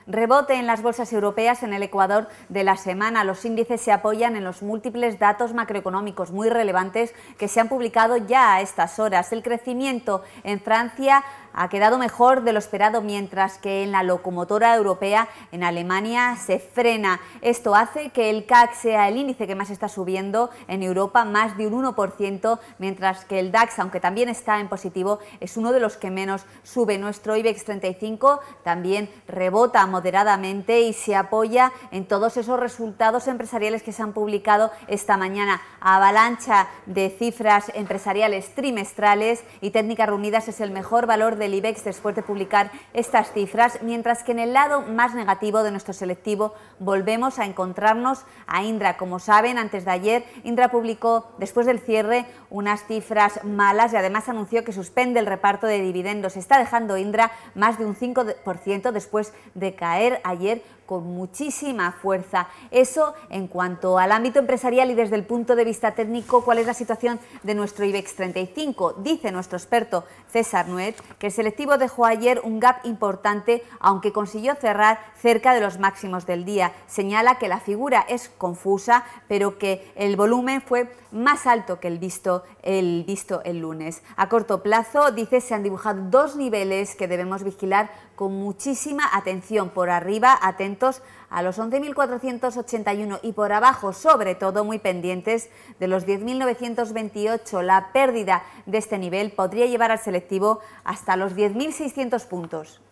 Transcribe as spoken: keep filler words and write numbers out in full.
Rebote en las bolsas europeas en el ecuador de la semana. Los índices se apoyan en los múltiples datos macroeconómicos muy relevantes que se han publicado ya a estas horas. El crecimiento en Francia ha quedado mejor de lo esperado, mientras que en la locomotora europea, en Alemania, se frena. Esto hace que el C A C sea el índice que más está subiendo en Europa, más de un uno por ciento, mientras que el DAX, aunque también está en positivo, es uno de los que menos sube. Nuestro IBEX treinta y cinco también rebota moderadamente y se apoya en todos esos resultados empresariales que se han publicado esta mañana. Avalancha de cifras empresariales trimestrales, y Técnicas Reunidas es el mejor valor del IBEX después de publicar estas cifras, mientras que en el lado más negativo de nuestro selectivo volvemos a encontrarnos a Indra. Como saben, antes de ayer Indra publicó después del cierre unas cifras malas y además anunció que suspende el reparto de dividendos. Está dejando Indra más de un cinco por ciento después de caer ayer con muchísima fuerza. Eso en cuanto al ámbito empresarial, y desde el punto de vista técnico, ¿cuál es la situación de nuestro IBEX treinta y cinco? Dice nuestro experto César Nuet que el selectivo dejó ayer un gap importante, aunque consiguió cerrar cerca de los máximos del día. Señala que la figura es confusa, pero que el volumen fue más alto que el visto el, visto el lunes. A corto plazo, dice, se han dibujado dos niveles que debemos vigilar con muchísima atención. Por arriba, atentos a los once mil cuatrocientos ochenta y uno, y por abajo, sobre todo, muy pendientes de los diez mil novecientos veintiocho. La pérdida de este nivel podría llevar al selectivo hasta los diez mil seiscientos puntos.